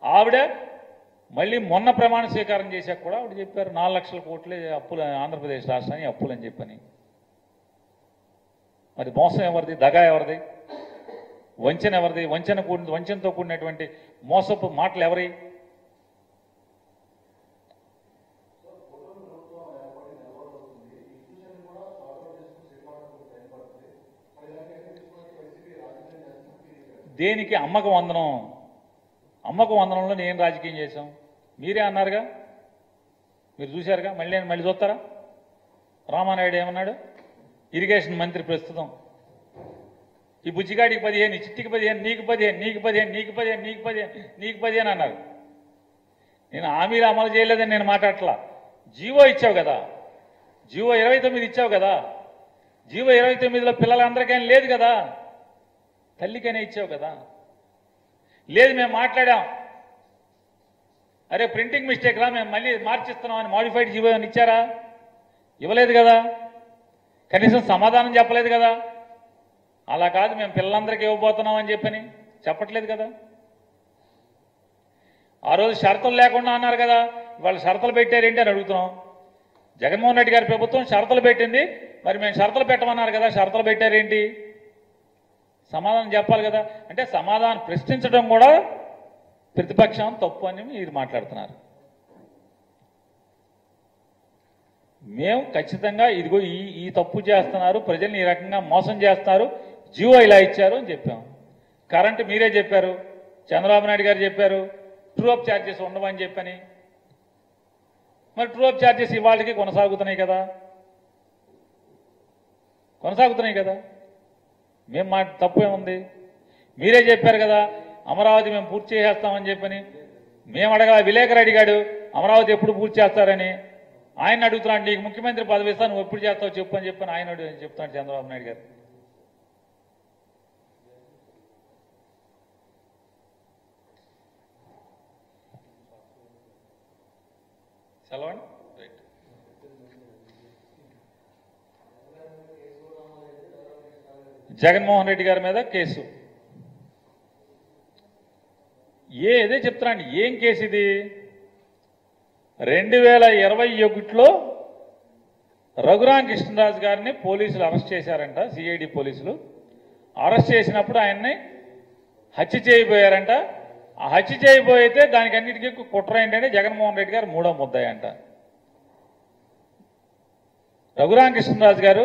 ఆవిడ మళ్ళీ మొన్న ప్రమాణ స్వీకారం చేశాక కూడా ఆవిడ చెప్పారు 4 లక్షల కోట్లే అప్పులు ఆంధ్రప్రదేశ్ రాష్ట్రానికి అప్పులని చెప్పని. మరి మోసం ఎవరిది, దగా ఎవరిది, వంచన ఎవరిది, వంచనతో కూడినటువంటి మోసపు మాటలు ఎవరి? దేనికి? అమ్మకం వందనంలో నేను రాజకీయం చేశాం, మీరే అన్నారుగా, మీరు చూశారుగా, మళ్ళీ చూస్తారా? రామానాయుడు ఏమన్నాడు? ఇరిగేషన్ మంత్రి ప్రస్తుతం, ఈ బుజ్జిగాడికి 15, ఈ చిట్టికి 15, నీకు 15, నీకు 15, నీకు 15, నీకు 15, నీకు 15 అన్నారు. నేను హామీలు అమలు చేయలేదని నేను మాట్లాడట్లా. జీవో ఇచ్చావు కదా, జీవో 29 ఇచ్చావు కదా, జీవో 29లో పిల్లలందరికైనా లేదు కదా, తల్లికైనా ఇచ్చావు కదా. లేదు మేము మాట్లాడాం, అరే ప్రింటింగ్ మిస్టేక్ రా, మేము మళ్ళీ మార్చిస్తున్నాం అని మాడిఫైడ్ జీవో అని ఇచ్చారా? ఇవ్వలేదు కదా, కనీసం సమాధానం చెప్పలేదు కదా. అలా కాదు మేము పిల్లలందరికీ ఇవ్వబోతున్నాం అని చెప్పని చెప్పట్లేదు కదా. ఆ రోజు షరతులు లేకుండా అన్నారు కదా, వాళ్ళు షరతులు పెట్టారేంటి అని అడుగుతున్నాం. జగన్మోహన్ రెడ్డి గారి ప్రభుత్వం షరతులు పెట్టింది, మరి మేము షరతులు పెట్టమన్నారు కదా, షరతులు పెట్టారేంటి? సమాధానం చెప్పాలి కదా. అంటే సమాధానం ప్రశ్నించడం కూడా ప్రతిపక్షం తప్పు అని మీరు మాట్లాడుతున్నారు. మేము ఖచ్చితంగా ఇదిగో ఈ తప్పు చేస్తున్నారు, ప్రజల్ని ఈ రకంగా మోసం చేస్తున్నారు, జీవో ఇలా ఇచ్చారు అని చెప్పాం. కరెంటు మీరే చెప్పారు, చంద్రబాబు నాయుడు గారు చెప్పారు, ట్రూ అప్ ఛార్జెస్ ఉండవని చెప్పని. మరి ట్రూ అప్ ఛార్జెస్ ఇవాళకి కొనసాగుతున్నాయి కదా. మేము మా తప్పు ఏముంది? మీరే చెప్పారు కదా అమరావతి మేము పూర్తి చేసేస్తామని చెప్పని. మేము అడగల, విలేకరు అడిగాడు అమరావతి ఎప్పుడు పూర్తి చేస్తారని. ఆయన అడుగుతున్నాడు, నీకు ముఖ్యమంత్రి పదవి ఇస్తాను, నువ్వు ఎప్పుడు చేస్తావు చెప్పు అని చెప్పని ఆయన చెప్తున్నాడు చంద్రబాబు నాయుడు గారు. సెలవండి. రైట్. జగన్మోహన్ రెడ్డి గారి మీద కేసు. ఇదే చెప్తున్నాండి, ఏం కేసు ఇది? 2021లో రఘురామ కృష్ణరాజు గారిని పోలీసులు అరెస్ట్ చేశారంట, సిఐడి పోలీసులు. అరెస్ట్ చేసినప్పుడు ఆయన్ని హత్య చేయబోయారంట. ఆ హత్య చేయబోయితే దానికి అన్నిటికీ కుట్ర ఏంటంటే జగన్మోహన్ రెడ్డి గారు 3వ ముద్దాయి అంట. రఘురామ కృష్ణరాజు గారు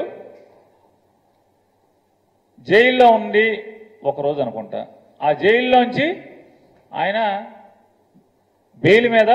జైల్లో ఉండి ఒకరోజు అనుకుంటా, ఆ జైల్లోంచి ఆయన బెయిల్ మీద,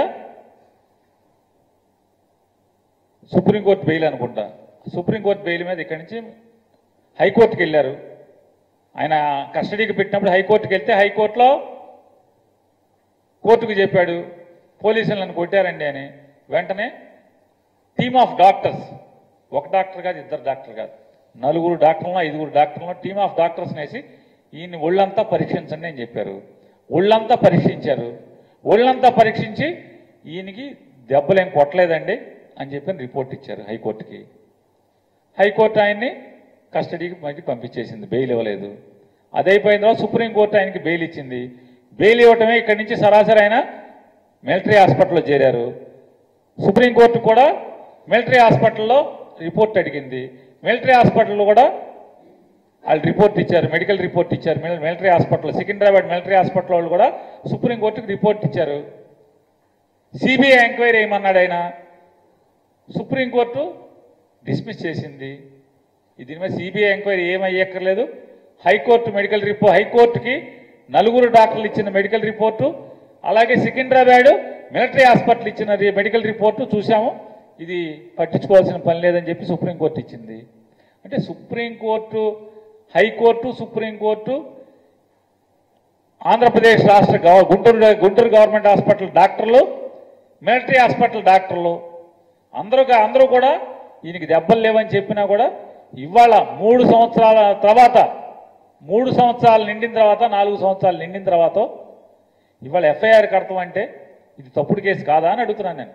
సుప్రీంకోర్టు బెయిల్ అనుకుంటా, సుప్రీంకోర్టు బెయిల్ మీద ఇక్కడి నుంచి హైకోర్టుకి వెళ్ళారు. ఆయన కస్టడీకి పెట్టినప్పుడు హైకోర్టుకి వెళ్తే హైకోర్టులో కోర్టుకు చెప్పాడు పోలీసులను కొట్టారండి అని. వెంటనే టీమ్ ఆఫ్ డాక్టర్స్, ఒక డాక్టర్ కాదు, 2 డాక్టర్ కాదు, 4 డాక్టర్లను 5 డాక్టర్లను టీమ్ ఆఫ్ డాక్టర్స్ వేసి ఈయన్ని ఒళ్ళంతా పరీక్షించండి అని చెప్పారు. ఒళ్ళంతా పరీక్షించారు. ఒళ్ళంతా పరీక్షించి ఈయనకి దెబ్బలేం కొట్టలేదండి అని చెప్పి రిపోర్ట్ ఇచ్చారు హైకోర్టుకి. హైకోర్టు ఆయన్ని కస్టడీకి మళ్ళీ పంపించేసింది, బెయిల్ ఇవ్వలేదు. అదైపోయిన తర్వాత సుప్రీంకోర్టు ఆయనకి బెయిల్ ఇచ్చింది. బెయిల్ ఇవ్వటమే ఇక్కడి నుంచి సరాసరి ఆయన మిలిటరీ హాస్పిటల్లో చేరారు. సుప్రీంకోర్టు కూడా మిలిటరీ హాస్పిటల్లో రిపోర్ట్ అడిగింది. మిలిటరీ హాస్పిటల్లో కూడా వాళ్ళు రిపోర్ట్ ఇచ్చారు, మెడికల్ రిపోర్ట్ ఇచ్చారు. Military hospital, Secunderabad military hospital వాళ్ళు కూడా సుప్రీంకోర్టుకి రిపోర్ట్ ఇచ్చారు. సిబిఐ ఎంక్వైరీ ఏమన్నాడు ఆయన, సుప్రీంకోర్టు డిస్మిస్ చేసింది. దీని మీద సిబిఐ ఎంక్వైరీ ఏమయ్యక్కర్లేదు. హైకోర్టు మెడికల్ రిపోర్ట్, హైకోర్టుకి 4 డాక్టర్లు ఇచ్చిన మెడికల్ రిపోర్టు, అలాగే సికింద్రాబాద్ మిలిటరీ హాస్పిటల్ ఇచ్చిన మెడికల్ రిపోర్టు చూసాము, ఇది పట్టించుకోవాల్సిన పని లేదని చెప్పి సుప్రీంకోర్టు ఇచ్చింది. అంటే సుప్రీంకోర్టు, హైకోర్టు, సుప్రీంకోర్టు, ఆంధ్రప్రదేశ్ రాష్ట్ర గుంటూరు గవర్నమెంట్ హాస్పిటల్ డాక్టర్లు, మిలిటరీ హాస్పిటల్ డాక్టర్లు అందరూ కూడా ఈయనకి దెబ్బలు లేవని చెప్పినా కూడా ఇవాళ 3 సంవత్సరాల తర్వాత, 3 సంవత్సరాలు నిండిన తర్వాత, 4 సంవత్సరాలు నిండిన తర్వాత ఇవాళ ఎఫ్ఐఆర్ కడతామంటే ఇది తప్పుడు కేసు కాదా అని అడుగుతున్నాను నేను.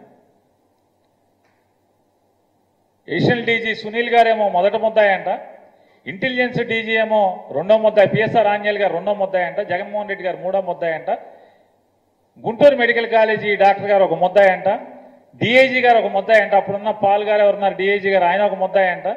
ఏషియల్ డీజీ సునీల్ గారేమో మొదట ముద్దాయి అంట, ఇంటెలిజెన్స్ డీజీ ఏమో 2వ ముద్దాయి, పిఎస్ఆర్ ఆంజనేయులు గారు 2వ ముద్దాయి అంట, జగన్మోహన్ రెడ్డి గారు 3వ ముద్దాయి అంట. గుంటూరు మెడికల్ కాలేజీ డాక్టర్ గారు ఒక ముద్దాయి అంట, డిఐజీ గారు ఒక ముద్దాయి అంట, అప్పుడున్న పాల్ గారు ఎవరున్నారు డిఐజీ గారు, ఆయన ఒక ముద్దాయి అంట.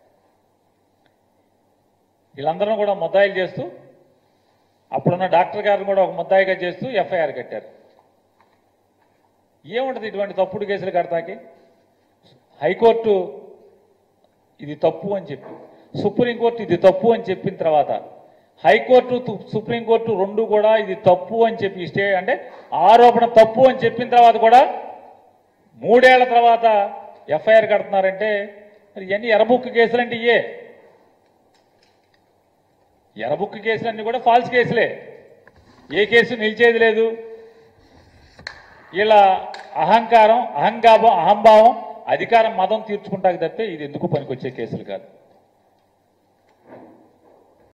వీళ్ళందరూ కూడా ముద్దాయిలు చేస్తూ అప్పుడున్న డాక్టర్ గారిని కూడా ఒక ముద్దాయిగా చేస్తూ ఎఫ్ఐఆర్ కట్టారు. ఏముంటుంది ఇటువంటి తప్పుడు కేసులు కడతాకి? హైకోర్టు ఇది తప్పు అని చెప్పి, సుప్రీంకోర్టు ఇది తప్పు అని చెప్పిన తర్వాత, హైకోర్టు సుప్రీంకోర్టు రెండు కూడా ఇది తప్పు అని చెప్పి అంటే ఆరోపణ తప్పు అని చెప్పిన తర్వాత కూడా 3 ఏళ్ల తర్వాత ఎఫ్ఐఆర్ కడుతున్నారంటే మరి ఇవన్నీ ఎర్రబుక్ కేసులు అంటే ఇయే. ఎర్రబుక్ కేసులన్నీ కూడా ఫాల్స్ కేసులే, ఏ కేసు నిలిచేది లేదు. ఇలా అహంకారం, అహంభావం, అధికారం మదం తీర్చుకుంటాకి తప్పితే ఇది ఎందుకు పనికొచ్చే కేసులు కాదు.